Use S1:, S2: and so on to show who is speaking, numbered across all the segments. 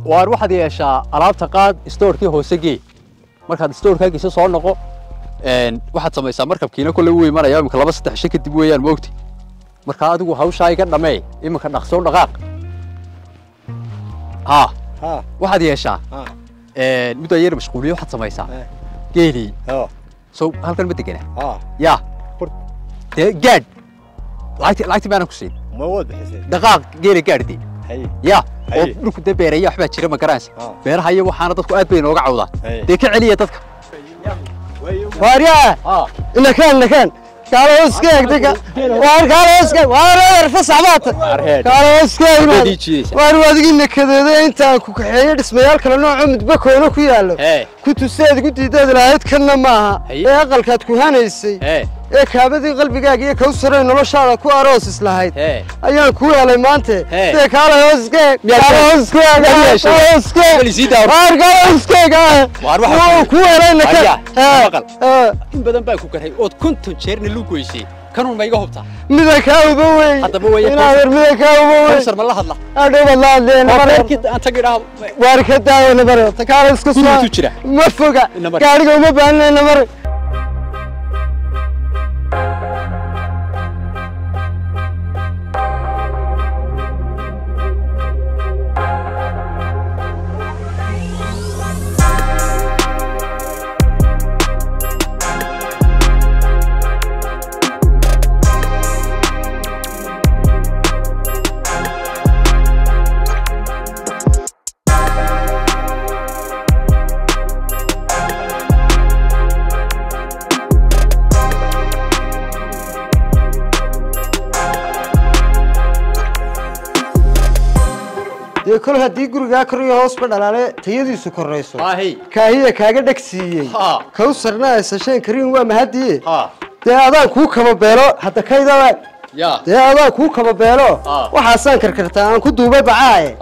S1: waar waxaad yeeshaa alaabta qaad stoorkii hoose gee markaad stoorkaagiisa soo noqo waxaad samaysaa markabkiina kulay uu imanaya imika 2-3 shay kadib weeyaan moogti marka adigu hawsha iga dhamay imika dhaqso dhaqaaq waxaad yeeshaa muddo yar mashquuliyo waxaad samaysaa geeli soo halkan ma degana yaa gaad lacagti baan ku siin
S2: ma wad bixisay
S1: dhaqaaq geeli gaadhi yaa oo dhulku beeraya waxba jira ma garanaysa beeraha iyo waxaana dadku aad bay inooga cawdaan de ka celiya dadka
S3: واريا إلا كان قال اسكت دقة قال اسكت وانا رفس عبات قال اسكت وانا وادقين كذا انت كحيل اسميال كلا نوع مدبك ولا كيالو كنت استاذ كنت داد لاهيد كنا معها يا اقل كانت كهانيسي ee kaabadii qalbigaaga iyo ka saray noloshaada ku aroos islahayd ayaan ku yeelay maanta ee kala hooske ku yeelayna
S1: in badan baa ku karay ood konton jeerna lu goysay kanun ma iga hubta
S3: midaka uba weey
S1: hadaba way
S3: inaad midaka uba weey
S1: sar ma la hadla
S3: adoo walaadeen
S1: markii aan tagiraah
S3: waarka daawna baro takala isku soo ma foga gaariga uma baahnayna mar كل هدي جروجا كريه هوس بدلالة تيجي سكريسو. كاهي كاجا دكسية. كوسرنا إسشين كريم ومهدي. ده هذا كوك ما بيرو حتى كيدا. ده هذا كوك ما بيرو. وحسن كركرتان كدوبة بعاي.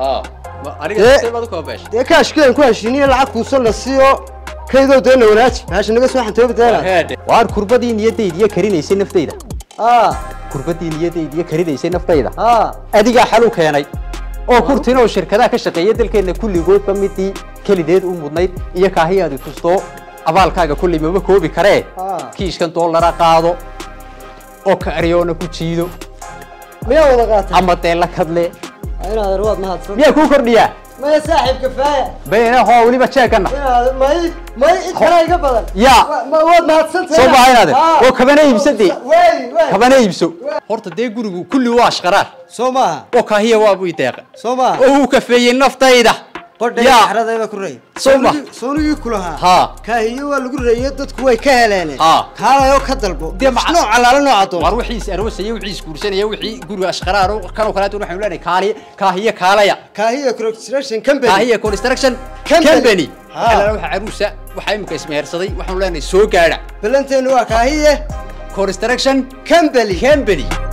S3: ده كاش كده نكون شيني العقد وصل للسيو. كيدا دهنا وناتش. عشان نقص واحد توب دهنا.
S1: وار كربدي نيتي دي كريم يصير نفتيدا. كربدي نيتي دي كريم يصير نفتيدا. أديك حلو كياني. oo kurtino shirkadaha ka shaqeeya dalkeena kulligood ba midii kalideed u mudnayd iyo kaahiyaadu tusto abaalkaaga kulli ma koobi karee kiishkan $1 qaado oo ka ariyoona ku jiido
S3: miya wada qaatay
S1: ama teela kadle
S3: ayna darwad ma hadsan
S1: miya ku kordhiya
S3: ma saaxib kafaaya
S1: bayna hoo waliba jeekana
S3: ma intana iga badan
S1: ya
S3: ma wad ma hadsan
S1: soo baahinade oo kabana iibsadii kabana iibso horta de gurigu kulli waa shaqaraar
S3: سوما
S1: وكاهية وابو يتاق
S3: سوما
S1: وهو كفي النفط ايده
S3: يا حرده لا كوري
S1: سوما
S3: سوني كلها كاهية ولا كوري ددك way ka heleen kaala oo ka dalbo nooc ala noocato
S1: war wixii aroosay wixii iskuursanay wixii guriga ashqaraar oo kan kala waxaan leenahay kaahiya kaalaya
S3: kaahiya construction company
S1: kaahiya construction company ala waxa aruusa waxa imka ismeersaday waxaan leenahay soo gaadha
S3: balanteenu waa kaahiya
S1: construction
S3: company